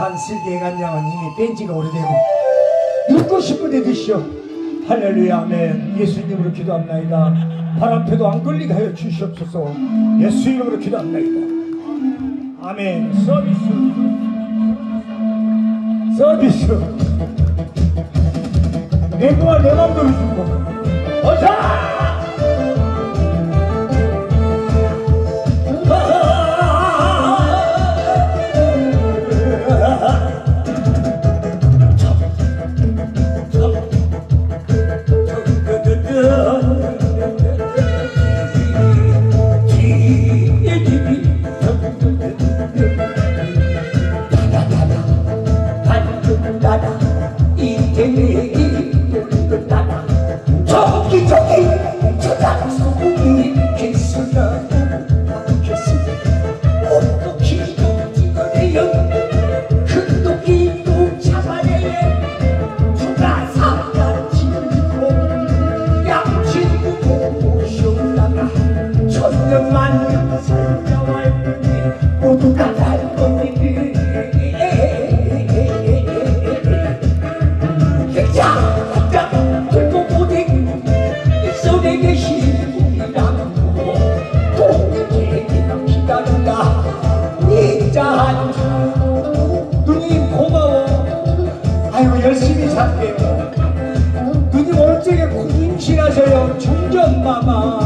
반슬기에 간 양은 이미 뺀 지가 오래되고 눕고 싶은데 드시오. 할렐루야 아멘. 예수 이름으로 기도합나이다. 바람패도 안 걸리게 하여 주시옵소서. 예수 이름으로 기도합나이다. 아멘. 서비스 내 부활 내 맘대로 주고 어서 누님 고마워. 아이고 열심히 살게요. 누님 오늘 저녁에 임신하셔요. 중전마마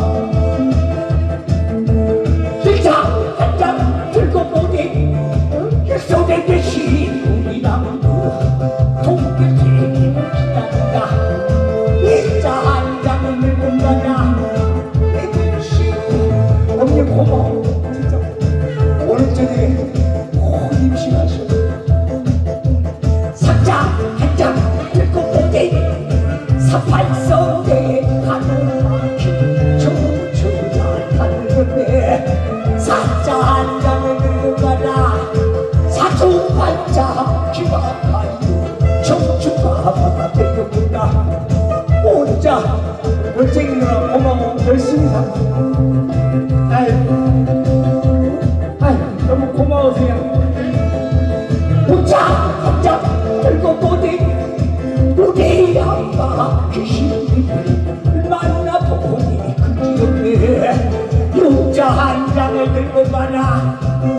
길자 한장 들고 보니 속에 계신 우리 남부 동백이 기다린다. 일자 한 장을 들고 가자. 언니 고마워. 진짜 오늘 저녁에 임신하셔. 삭자 한 장 들고 보니 사팔성대 하늘 막힌 저잘 가는데 삭자 한 장을 들고 가라. 사주팔자 기막하여 청춘가 되겠구나. 혼자 월쟁이 누나 고마워. 열심히 살아. 아유 너무 고마우세요. 혼자 한장 들고 보니 우리 아빠 귀신을 만나보니 그기없네. 용자 한 장을 들고 가라.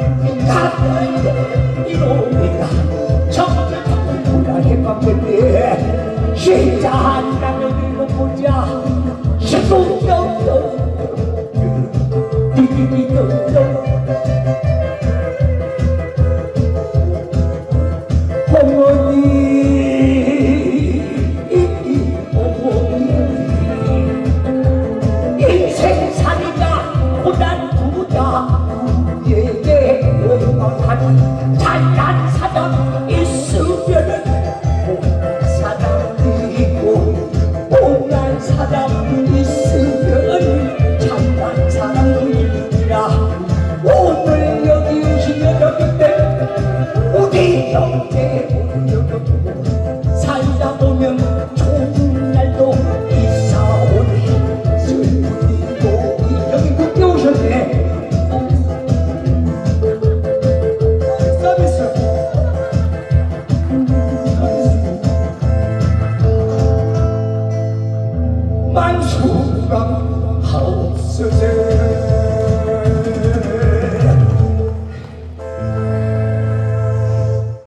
가는데 이놈이가 정말 뭐라 해봤는데 신자 한 장을 들고 보자. 시공병도 인생살이가 고단두다. 우리에게 원망한 잘난 사람 있으면은 못난 사람도 있고 못난 사람도 있으면 잘난 사람도 있으라. 오늘 여기 오시면 여기때 우리 형제 살다 보면 좋은 날도 있사오니 슬픈 일도 여기 늦게 오셨네. 서비스 만수가